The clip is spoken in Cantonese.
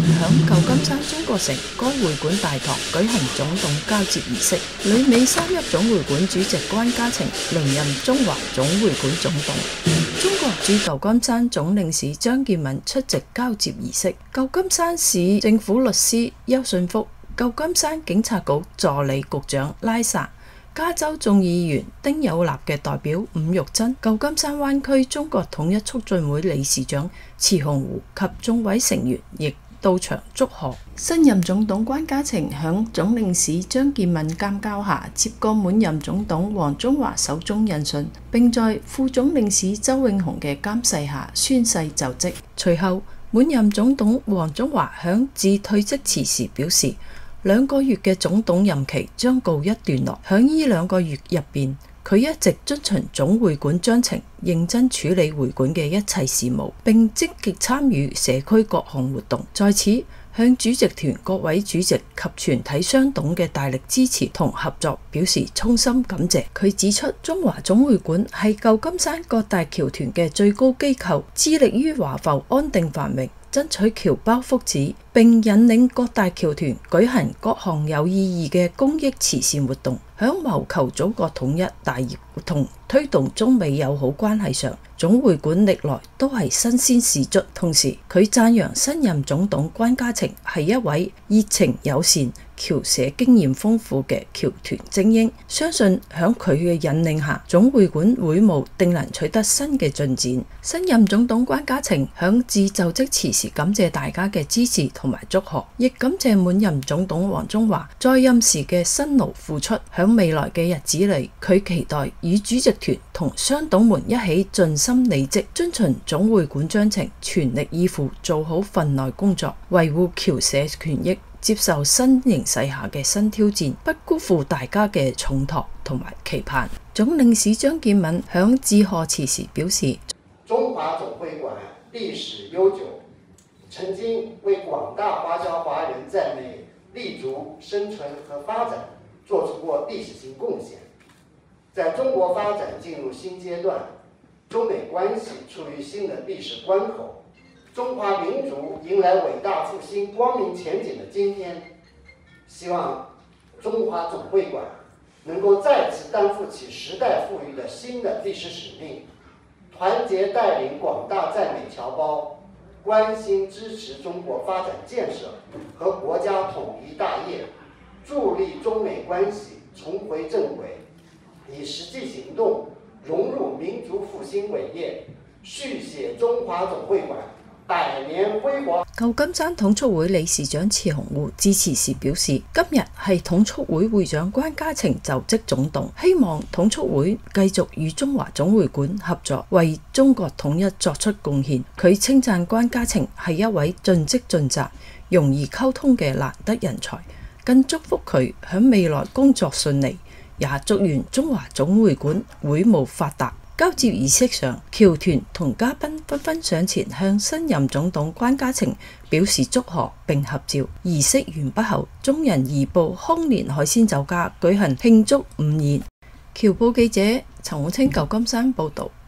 響舊金山中國城該會館大堂舉行總統交接儀式，旅美3·1總會館主席關家晴輪任中華總會館總統。中國駐舊金山總領事張建敏出席交接儀式。舊金山市政府律師邱信福、舊金山警察局助理局長拉薩、加州眾議員丁有立嘅代表伍玉珍、舊金山灣區中國統一促進會理事長池洪湖及眾位成員亦到場祝賀。新任總統關家晴響總領事張建敏監教下接過滿任總統黃宗華手中印信，並在副總領事周永雄嘅監誓下宣誓就職。隨後，滿任總統黃宗華響致退職辭時表示，2個月嘅總統任期將告一段落。響呢2個月入邊，佢一直遵循總會館章程，認真處理會館嘅一切事務，並積極參與社區各項活動。在此，向主席團各位主席及全體商董嘅大力支持同合作表示衷心感謝。佢指出，中華總會館係舊金山各大僑團嘅最高機構，致力於華埠安定繁榮，爭取僑胞福祉，並引領各大僑團舉行各項有意義嘅公益慈善活動。響謀求祖國統一大業同推動中美友好關係上，總會館歷來都係新鮮事蹟。同時，佢讚揚新任總統關家晴係一位熱情友善、僑社經驗豐富嘅僑團精英，相信響佢嘅引領下，總會館會務定能取得新嘅進展。新任總統關家晴響致就職辭時感謝大家嘅支持同埋祝賀，亦感謝滿任總統黃宗華在任時嘅辛勞付出。響未來嘅日子裏，佢期待與主席團同商董們一起盡心履職，遵循總會館章程，全力以赴做好份內工作，維護僑社權益，接受新形勢下嘅新挑戰，不辜負大家嘅重託同埋期盼。總領事張建敏響致賀辭時表示， 中華總會館歷史悠久，曾經為廣大華僑華人在內立足生存和發展做出過歷史性貢獻。在中國發展進入新階段，中美關係處於新的歷史關口，中華民族迎來偉大復興光明前景的今天，希望中華總會館能夠再次擔負起時代賦予的新的歷史使命，團結帶領廣大在美僑胞，關心支持中國發展建設和國家統一大業，助力中美關係重回正軌，以實際行動融入民族復興偉業，續寫中華總會館百年輝煌。 舊金山統促會理事長池洪湖致辭時表示，今日係統促會會長關家晴就職總動，希望統促會繼續與中華總會館合作，為中國統一作出貢獻。佢稱讚關家晴係一位盡職盡責、容易溝通嘅難得人才，更祝福佢響未來工作順利，也祝願中華總會館會務發達。交接儀式上，僑團同嘉賓紛紛上前向新任總統關家晴表示祝賀並合照。儀式完畢後，眾人移步康年海鮮酒家舉行慶祝午宴。僑報記者陳永清舊金山報導。